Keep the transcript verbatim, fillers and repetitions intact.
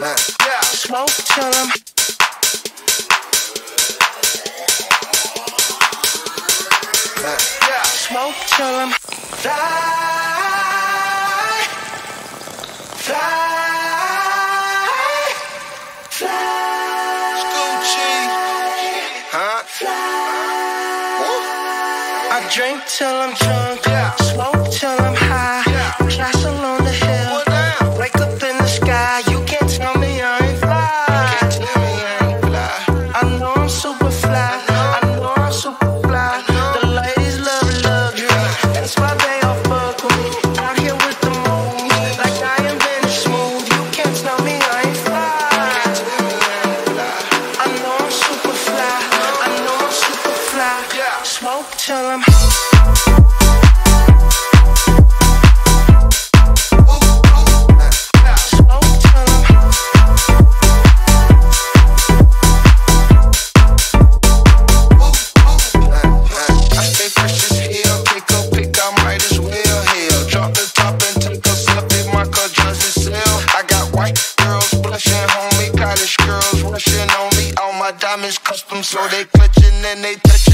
Yeah. Smoke till I'm yeah. Smoke till I'm fly, fly, fly. Scoochie, huh? Fly. I drink till I'm drunk, yeah. Smoke till I'm high, yeah. Castle on the hill, well, wake up in the sky. You can't tell me I ain't fly. Can't tell me I ain't fly. I know I'm super fly. I know I'm super fly. The ladies love luxury. That's why they all fuck with me. Out here with the moves, like I invented smooth. You can't tell me I ain't fly. I know I'm super fly. I know I'm super fly. Smoke till I'm diamonds custom, so they clutching and they touching.